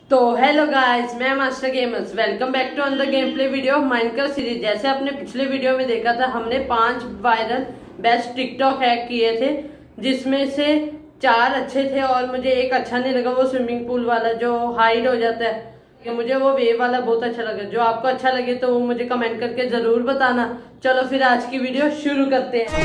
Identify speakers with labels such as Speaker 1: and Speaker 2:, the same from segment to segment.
Speaker 1: तो hello guys, मैं master gamers. Welcome back to another game play video of Minecraft series. जैसे आपने पिछले वीडियो में देखा था, हमने 5 वायरल बेस्ट टिकटॉक हैक किए थे, जिसमें से 4 अच्छे थे और मुझे एक अच्छा नहीं लगा, वो स्विमिंग पूल वाला जो हाइड हो जाता है। कि मुझे वो वेव वाला बहुत अच्छा लगा। जो आपको अच्छा लगे तो वो मुझे कमेंट करके जरूर बताना। चलो फिर आज की वीडियो शुरू करते हैं।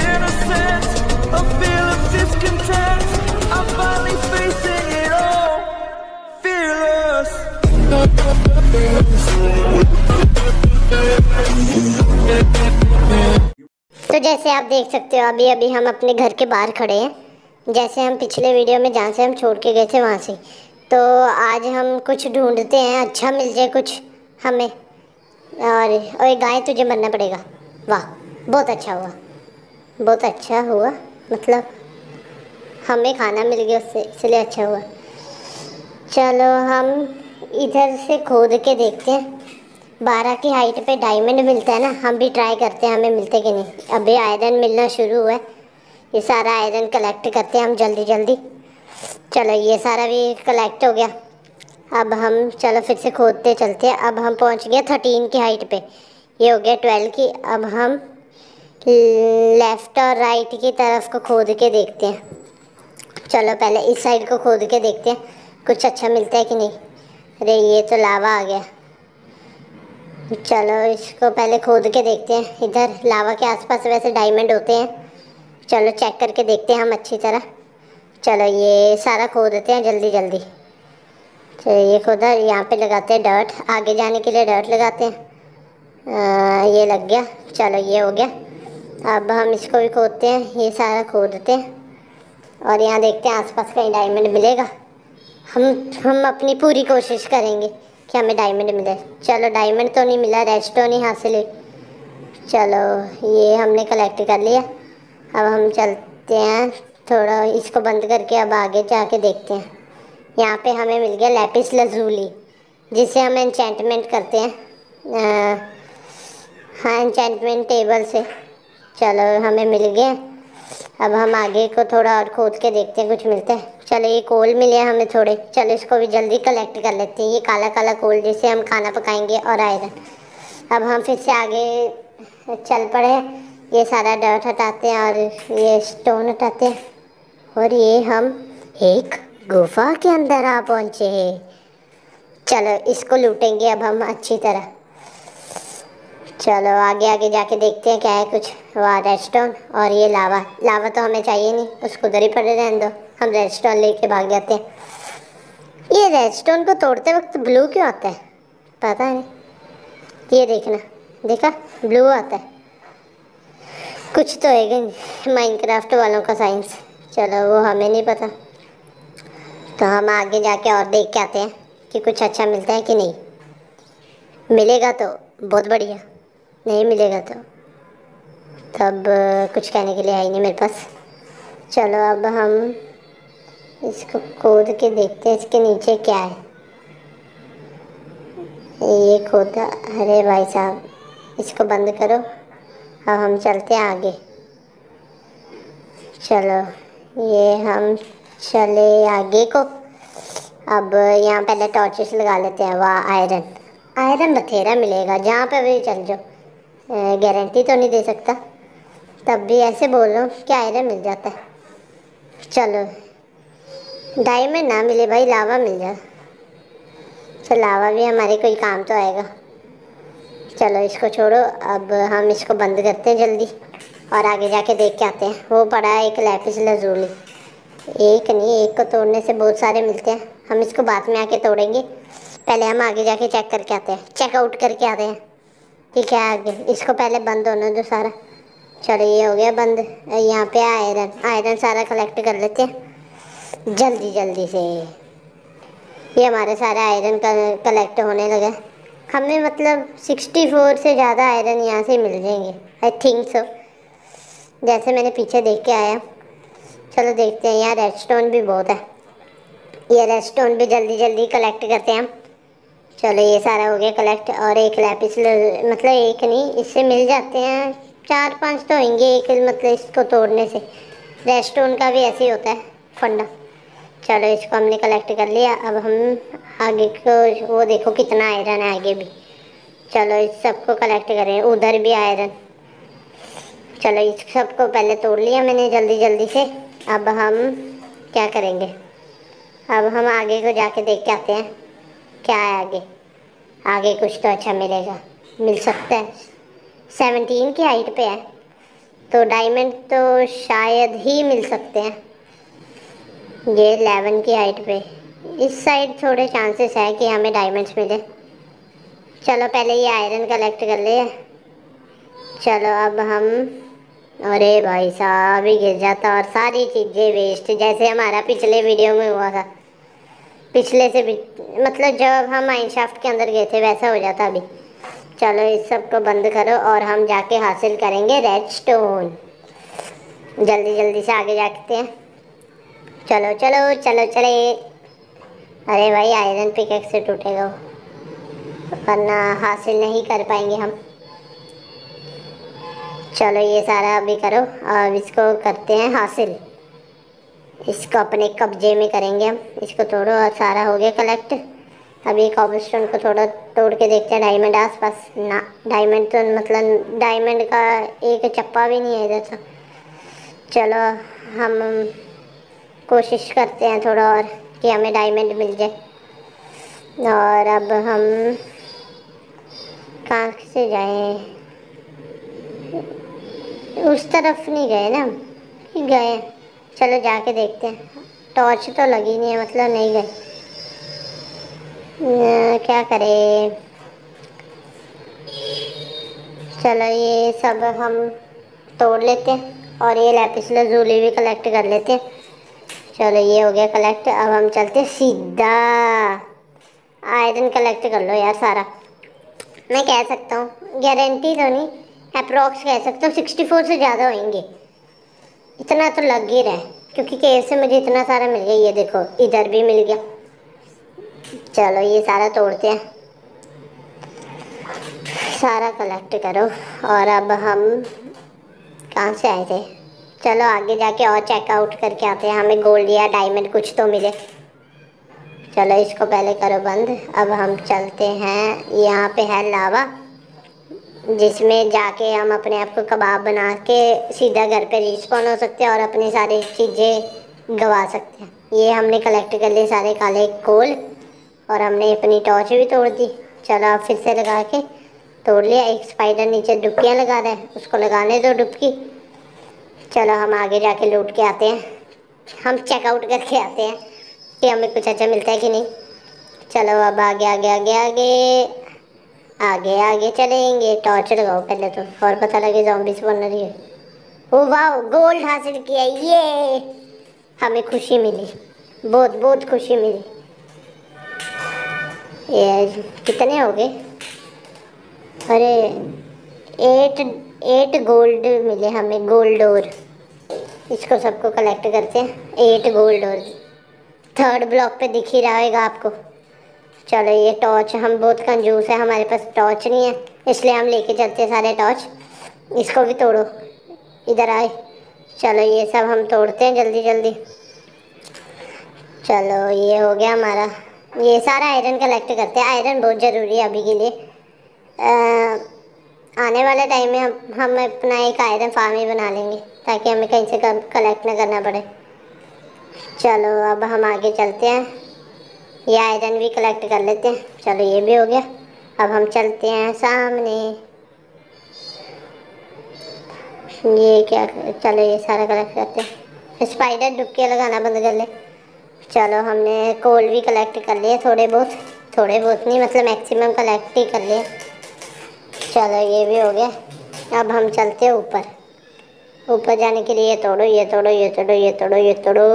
Speaker 2: तो जैसे आप देख सकते हो, अभी अभी हम अपने घर के बाहर खड़े हैं। जैसे हम पिछले वीडियो में जहाँ से हम छोड़ के गए थे वहाँ से। तो आज हम कुछ ढूंढते हैं, अच्छा मिल जाए कुछ हमें। और गाय, तुझे मरना पड़ेगा। वाह, बहुत अच्छा हुआ, बहुत अच्छा हुआ। मतलब हमें खाना मिल गया उससे, इसलिए अच्छा हुआ। चलो हम इधर से खोद के देखते हैं। 12 की हाइट पे डायमंड मिलता है ना, हम भी ट्राई करते हैं हमें मिलते कि नहीं। अभी आयरन मिलना शुरू हुआ है। ये सारा आयरन कलेक्ट करते हैं हम जल्दी जल्दी। चलो ये सारा भी कलेक्ट हो गया। अब हम चलो फिर से खोदते चलते हैं। अब हम पहुंच गए 13 की हाइट पे। ये हो गया 12 की। अब हम लेफ़्ट और राइट की तरफ को खोद के देखते हैं। चलो पहले इस साइड को खोद के देखते हैं कुछ अच्छा मिलता है कि नहीं। अरे ये तो लावा आ गया। चलो इसको पहले खोद के देखते हैं। इधर लावा के आसपास वैसे डायमंड होते हैं। चलो चेक करके देखते हैं हम अच्छी तरह। चलो ये सारा खोदते हैं जल्दी जल्दी। चलो ये खोदा, यहाँ पे लगाते हैं डर्ट। आगे जाने के लिए डर्ट लगाते हैं। ये लग गया। चलो ये हो गया। अब हम इसको भी खोदते हैं, ये सारा खोदते हैं और यहाँ देखते हैं आसपास कहीं डायमंड मिलेगा। हम अपनी पूरी कोशिश करेंगे कि हमें डायमंड मिले। चलो डायमंड तो नहीं मिला, रेडस्टोन ही हासिल हुई। चलो ये हमने कलेक्ट कर लिया। अब हम चलते हैं, थोड़ा इसको बंद करके अब आगे जाके देखते हैं। यहाँ पे हमें मिल गया लैपिस लजूली, जिसे हम एन्चेंटमेंट करते हैं। हाँ, एन्चेंटमेंट टेबल से। चलो हमें मिल गया। अब हम आगे को थोड़ा और खोद के देखते हैं कुछ मिलता है। चलो ये कोल मिले हमें थोड़े। चलो इसको भी जल्दी कलेक्ट कर लेते हैं। ये काला काला कोल जिससे हम खाना पकाएंगे, और आयरन। अब हम फिर से आगे चल पड़े। ये सारा डर्ट हटाते हैं और ये स्टोन हटाते हैं। और ये हम एक गुफा के अंदर आ पहुँचे। चलो इसको लूटेंगे अब हम अच्छी तरह। चलो आगे आगे जाके देखते हैं क्या है कुछ। वाह, रेडस्टोन और ये लावा। लावा तो हमें चाहिए नहीं, उसको उधर ही पड़े रहने दो। हम रेडस्टोन लेके भाग जाते हैं। ये रेडस्टोन को तोड़ते वक्त ब्लू क्यों आता है पता नहीं। ये देखना, देखा, ब्लू आता है। कुछ तो है माइनक्राफ्ट वालों का साइंस। चलो वो हमें नहीं पता। तो हम आगे जाके और देख के आते हैं कि कुछ अच्छा मिलता है कि नहीं। मिलेगा तो बहुत बढ़िया, नहीं मिलेगा तो तब कुछ कहने के लिए है ही नहीं मेरे पास। चलो अब हम इसको खोद के देखते हैं इसके नीचे क्या है। ये खोदा। अरे भाई साहब, इसको बंद करो। अब हम चलते हैं आगे। चलो ये हम चले आगे को। अब यहाँ पहले टॉर्चेस लगा लेते हैं। वाह, आयरन। आयरन बथेरा मिलेगा जहाँ पे भी चल जाओ। गारंटी तो नहीं दे सकता, तब भी ऐसे बोल रहा हूँ कि आयरन मिल जाता है। चलो डायमंड ना मिले भाई, लावा मिल जाए। तो लावा भी हमारे कोई काम तो आएगा। चलो इसको छोड़ो, अब हम इसको बंद करते हैं जल्दी और आगे जाके देख के आते हैं। वो पड़ा है एक लैपिस लजूली। एक नहीं, एक को तोड़ने से बहुत सारे मिलते हैं। हम इसको बाद में आके तोड़ेंगे। पहले हम आगे जाके चेक करके आते हैं, चेकआउट करके आते हैं ठीक है। आगे इसको पहले बंद होने दो सारा। चलो ये हो गया बंद। यहाँ पे आयरन, आयरन सारा कलेक्ट कर लेते हैं जल्दी जल्दी से। ये हमारे सारे आयरन कलेक्ट होने लगे। हमें मतलब 64 से ज़्यादा आयरन यहाँ से मिल जाएंगे, आई थिंक सो, जैसे मैंने पीछे देख के आया। चलो देखते हैं। यहाँ रेडस्टोन भी बहुत है। ये रेडस्टोन भी जल्दी जल्दी कलेक्ट करते हैं हम। चलो ये सारा हो गया कलेक्ट। और एक लैपिस, मतलब एक नहीं, इससे मिल जाते हैं 4-5 तो होंगे एक, मतलब इसको तोड़ने से। रेडस्टोन का भी ऐसे ही होता है फंडा। चलो इसको हमने कलेक्ट कर लिया। अब हम आगे को वो देखो कितना आयरन है आगे भी। चलो इस सबको कलेक्ट करें, उधर भी आयरन। चलो इस सबको पहले तोड़ लिया मैंने जल्दी जल्दी से। अब हम क्या करेंगे, अब हम आगे को जाके देख के आते हैं क्या है आगे। आगे कुछ तो अच्छा मिलेगा, मिल सकता है। 17 की हाइट पे है तो डायमंड तो शायद ही मिल सकते हैं। ये 11 की हाइट पे, इस साइड थोड़े चांसेस है कि हमें डायमंड्स मिले। चलो पहले ये आयरन कलेक्ट कर ले। चलो अब हम, अरे भाई साहब ही गिर जाता और सारी चीज़ें वेस्ट, जैसे हमारा पिछले वीडियो में हुआ था। पिछले से भी मतलब जब हम माइनशाफ्ट के अंदर गए थे वैसा हो जाता अभी। चलो इस सब को बंद करो और हम जाके हासिल करेंगे रेड स्टोन। जल्दी जल्दी से आगे जाते हैं। चलो चलो चलो चले। अरे भाई आयरन पिकेक्स से टूटेगा वरना हासिल नहीं कर पाएंगे हम। चलो ये सारा अभी करो, अब इसको करते हैं हासिल। इसको अपने कब्जे में करेंगे हम। इसको तोड़ो और सारा हो गया कलेक्ट। अभी कॉबलस्टोन को थोड़ा तोड़ के देखते हैं डायमंड आसपास ना। डायमंड तो मतलब डायमंड का एक चप्पा भी नहीं है इधर तो। चलो हम कोशिश करते हैं थोड़ा और कि हमें डायमंड मिल जाए। और अब हम कहाँ से जाएं, उस तरफ नहीं गए ना, गए। चलो जाके देखते हैं। टॉर्च तो लगी नहीं है मतलब नहीं गए। क्या करें। चलो ये सब हम तोड़ लेते हैं और ये लैपिस lazuli भी कलेक्ट कर लेते हैं। चलो ये हो गया कलेक्ट। अब हम चलते सीधा आयरन कलेक्ट कर लो यार सारा। मैं कह सकता हूँ, गारंटी तो नहीं, अप्रोक्स कह सकता हूँ 64 से ज़्यादा होंगे। इतना तो लग ही रहा है क्योंकि केव से मुझे इतना सारा मिल गया। ये देखो इधर भी मिल गया। चलो ये सारा तोड़ते हैं, सारा कलेक्ट करो। और अब हम कहाँ से आए थे, चलो आगे जाके और चेकआउट करके आते हैं। हमें गोल्ड या डायमंड कुछ तो मिले। चलो इसको पहले करो बंद। अब हम चलते हैं, यहाँ पे है लावा जिसमें जाके हम अपने आप को कबाब बना के सीधा घर पे रिस्पॉन हो सकते हैं और अपनी सारी चीज़ें गवा सकते हैं। ये हमने कलेक्ट कर लिए सारे काले कोल और हमने अपनी टॉर्च भी तोड़ दी। चलो अब फिर से लगा के तोड़ लिया। एक स्पाइडर नीचे डुबकियाँ लगा रहा है, उसको लगाने दो डुबकी। चलो हम आगे जाके लूट के आते हैं, हम चेकआउट करके आते हैं कि हमें कुछ अच्छा मिलता है कि नहीं। चलो अब आगे आगे आगे आगे आगे आगे चलेंगे। टॉर्च लगाओ पहले तो और पता लगे ज़ॉम्बीज़ बन रही है। ओ वाह गोल्ड हासिल किया, ये हमें खुशी मिली, बहुत बहुत खुशी मिली। ये कितने हो गए, अरे 8 गोल्ड मिले हमें, गोल्ड और इसको सबको कलेक्ट करते हैं। 8 गोल्ड और 3rd ब्लॉक पे दिख ही रहेगा आपको। चलो ये टॉर्च, हम बहुत कंजूस है, हमारे पास टॉर्च नहीं है इसलिए हम लेके चलते हैं सारे टॉर्च। इसको भी तोड़ो, इधर आए। चलो ये सब हम तोड़ते हैं जल्दी जल्दी। चलो ये हो गया हमारा। ये सारा आयरन कलेक्ट करते हैं, आयरन बहुत ज़रूरी है अभी के लिए। आने वाले टाइम में हम अपना एक आयरन फार्म ही बना लेंगे ताकि हमें कहीं से कलेक्ट ना करना पड़े। चलो अब हम आगे चलते हैं, ये आयरन भी कलेक्ट कर लेते हैं। चलो ये भी हो गया। अब हम चलते हैं सामने। ये क्या, चलो ये सारा कलेक्ट करते हैं। स्पाइडर डुबके लगाना बंद कर ले। चलो हमने कोल भी कलेक्ट कर लिए, थोड़े बहुत नहीं मतलब मैक्सिमम कलेक्ट ही कर लिए। चलो ये भी हो गया। अब हम चलते हैं ऊपर जाने के लिए। ये तोड़ो ये तोड़ो ये तोड़ो ये तोड़ो ये तोड़ो,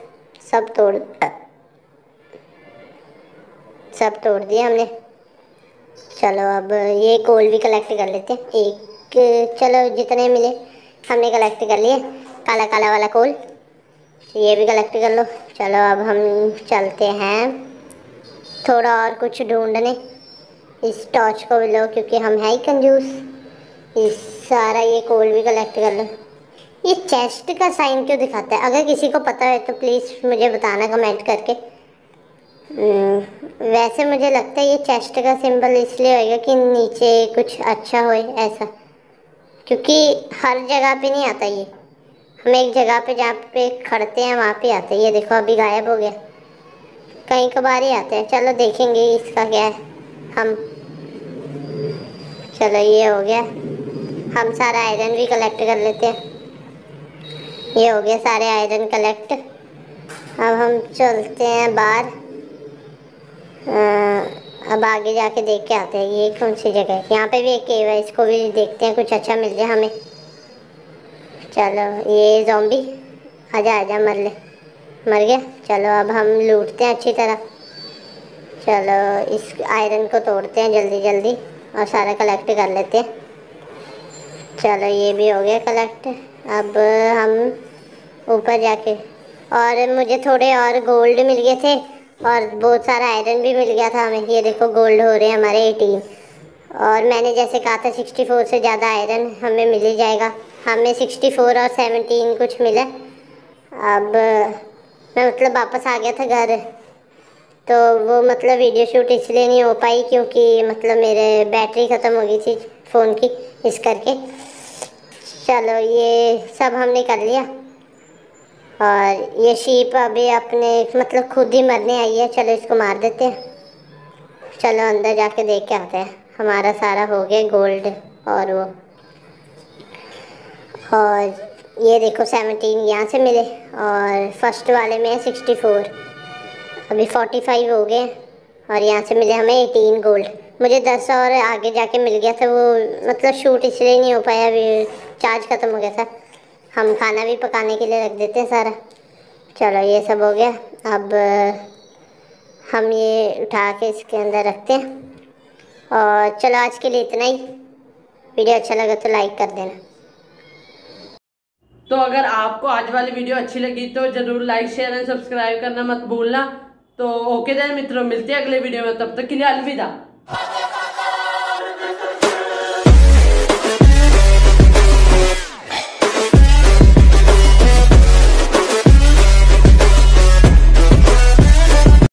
Speaker 2: सब तोड़ दिया हमने। चलो अब ये कोल भी कलेक्ट कर लेते हैं एक। चलो जितने मिले हमने कलेक्ट कर लिए। काला काला वाला कोल ये भी कलेक्ट कर लो। चलो अब हम चलते हैं थोड़ा और कुछ ढूंढने। इस टॉर्च को भी लो क्योंकि हम है ही कंजूस। इस सारा ये कोल भी कलेक्ट कर लो। ये चेस्ट का साइन क्यों दिखाता है, अगर किसी को पता है तो प्लीज़ मुझे बताना कमेंट करके। वैसे मुझे लगता है ये चेस्ट का सिंबल इसलिए होगा कि नीचे कुछ अच्छा होए ऐसा, क्योंकि हर जगह पे नहीं आता ये। हम एक जगह पे जहाँ पे खड़ते हैं वहाँ पे आते हैं। ये देखो अभी गायब हो गया, कहीं कभार ही आते हैं। चलो देखेंगे इसका क्या है हम। चलो ये हो गया, हम सारा आयरन भी कलेक्ट कर लेते हैं। ये हो गया सारे आयरन कलेक्ट। अब हम चलते हैं बाहर। अब आगे जाके देख के आते हैं ये कौन सी जगह है। यहाँ पे भी एक केव है, इसको भी देखते हैं, कुछ अच्छा मिल जाए हमें। चलो ये ज़ॉम्बी आजा आजा, मर ले, मर गया। चलो अब हम लूटते हैं अच्छी तरह। चलो इस आयरन को तोड़ते हैं जल्दी जल्दी और सारा कलेक्ट कर लेते हैं। चलो ये भी हो गया कलेक्ट। अब हम ऊपर जाके, और मुझे थोड़े और गोल्ड मिल गए थे और बहुत सारा आयरन भी मिल गया था हमें। ये देखो गोल्ड हो रहे हैं हमारे 18। और मैंने जैसे कहा था 64 से ज़्यादा आयरन हमें मिल ही जाएगा। हमें 64 और 17 कुछ मिला। अब मैं मतलब वापस आ गया था घर, तो वो मतलब वीडियो शूट इसलिए नहीं हो पाई क्योंकि मतलब मेरे बैटरी ख़त्म हो गई थी फ़ोन की, इस करके। चलो ये सब हमने कर लिया। और ये शीप अभी अपने मतलब खुद ही मरने आई है। चलो इसको मार देते हैं। चलो अंदर जाके देख के आते हैं। हमारा सारा हो गया गोल्ड और वो, और ये देखो 17 यहाँ से मिले और फर्स्ट वाले में है 64। अभी 45 हो गए और यहाँ से मिले हमें 18 गोल्ड। मुझे 10 और आगे जाके मिल गया था, वो मतलब शूट इसलिए नहीं हो पाया, अभी चार्ज ख़त्म हो गया था। हम खाना भी पकाने के लिए रख देते हैं सारा। चलो ये सब हो गया। अब हम ये उठा के इसके अंदर रखते हैं। और चलो आज के लिए इतना ही। वीडियो अच्छा लगा तो लाइक कर देना।
Speaker 1: तो अगर आपको आज वाली वीडियो अच्छी लगी तो जरूर लाइक शेयर एंड सब्सक्राइब करना मत भूलना। तो ओके देन मित्रों, मिलते हैं अगले वीडियो में, तब तक के लिए अलविदा।